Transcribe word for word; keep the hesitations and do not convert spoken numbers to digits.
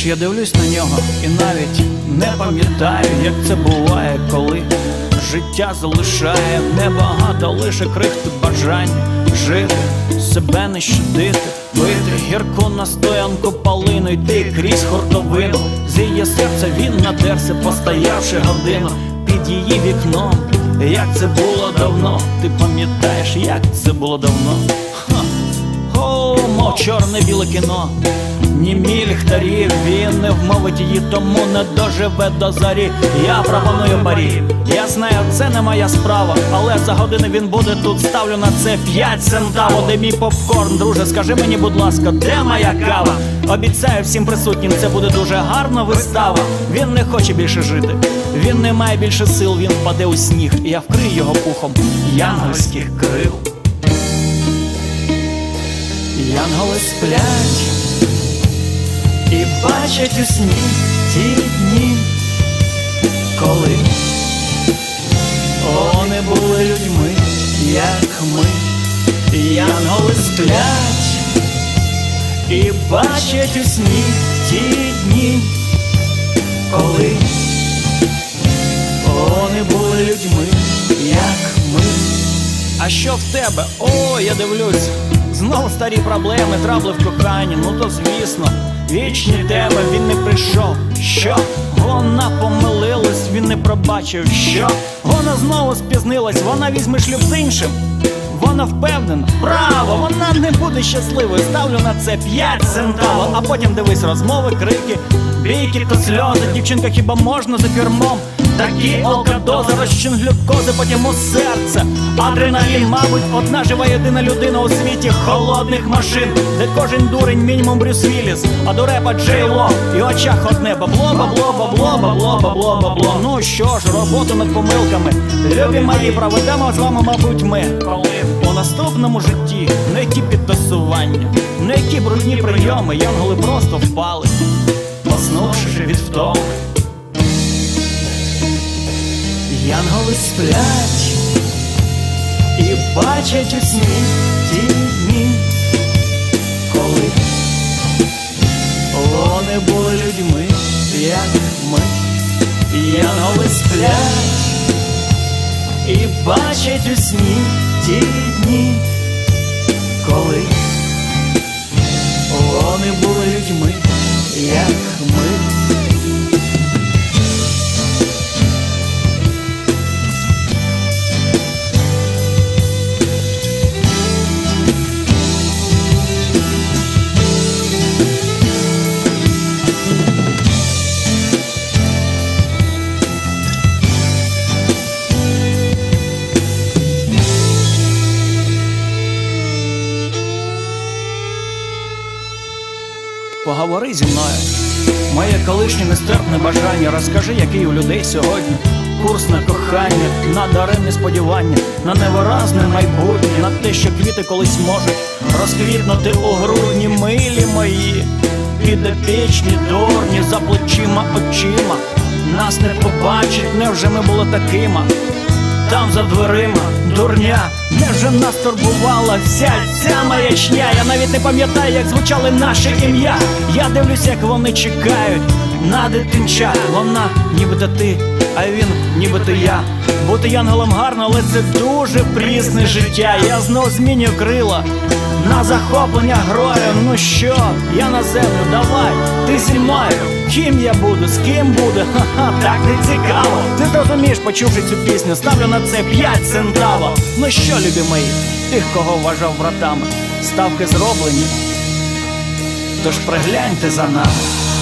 Знаєш, я дивлюсь на нього і навіть не пам'ятаю, як це буває, коли життя залишає небагато, лише крихти бажання жити, себе не щадити, пити гірку настоянку полину, йти крізь хуртовину. З її серця він надерся, постоявши годину під її вікном. Як це було давно, ти пам'ятаєш, як це було давно? Ха. О, мов чорне-біле кіно, німі ліхтарі, він не вмовить її, тому не доживе до зарі. Я пропоную парі, я знаю, це не моя справа, але за години він буде тут, ставлю на це п'ять центавок. Де мій попкорн, друже, скажи мені, будь ласка, де моя кава? Обіцяю всім присутнім, це буде дуже гарна вистава. Він не хоче більше жити, він не має більше сил, він впаде у сніг, і я вкрию його пухом янгольських крил. Янголи сплять і бачать у сні ті дні, коли вони були людьми, як ми. Янголи сплять і бачать у сні ті дні, коли вони були людьми, як ми. А що в тебе? О, я дивлюсь, знову старі проблеми, трабли в коханні. Ну то звісно, вічні теми, він не прийшов. Що? Вона помилилась, він не пробачив. Що? Вона знову спізнилась, вона візьме шлюб з іншим. Вона впевнена, право, вона не буде щасливою. Ставлю на це п'ять центавок. А потім дивись, розмови, крики, бійки та сльози. Дівчинка, хіба можна за кермом? Такі алкадози, розчин глюкози, потім у серце адреналін. Мабуть, одна жива єдина людина у світі холодних машин, де кожен дурень мінімум Брюс Вілліс, а до репа Джей Ло. І в очах одне бабло, бабло, бабло, бабло, бабло, бабло. Ну що ж, роботу над помилками, любі мої, проведемо з вами, мабуть, ми у наступному житті. Не які підтасування, не які брудні прийоми, янголи просто впали, поснувши від втоми. Янголи сплять і бачать у сні ті дні, коли вони були людьми, як ми. Янголи сплять і бачать у сні ті дні, коли вони були людьми, як ми. Поговори зі мною, моє колишнє нестерпне бажання. Розкажи, який у людей сьогодні курс на кохання, на даремні сподівання, на невиразне майбутнє, на те, що квіти колись можуть розквітнути у грудні. Милі мої, підопічні, дурні, за плечима, очима нас не побачить, невже ми були такими? Там за дверима, дурня, невже нас турбувала вся ця маячня? Я навіть не пам'ятаю, як звучали наші ім'я. Я дивлюсь, як вони чекають на дитинча. Вона нібито ти, а він нібито я. Бути янголом гарно, але це дуже прісне життя. Я знов змінюю крила на захоплення героїв. Ну що, я на землю, давай, ти зі мною. Ким я буду, з ким буду, ха-ха, так не цікаво. Ти зрозумієш, почувши цю пісню, ставлю на це п'ять центавок. Ну що, любі мої, тих, кого вважав братами, ставки зроблені, тож пригляньте за нами.